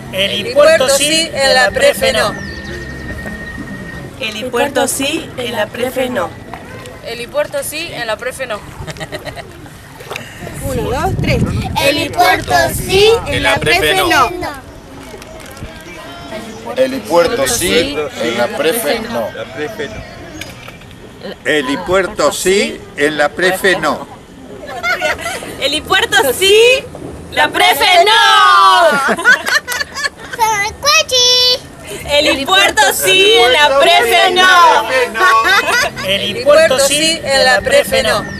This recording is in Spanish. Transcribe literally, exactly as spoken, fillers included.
Helipuerto sí, en la Prefe no. Helipuerto sí, en la Prefe no. Helipuerto sí, en la Prefe no. Uno, dos, tres. Helipuerto sí, en la Prefe no. Helipuerto sí, en la Prefe no. Helipuerto sí, en la Prefe no. Helipuerto sí, la Prefe no. Helipuerto sí, en la Prefe no. Helipuerto sí, en la Prefe no.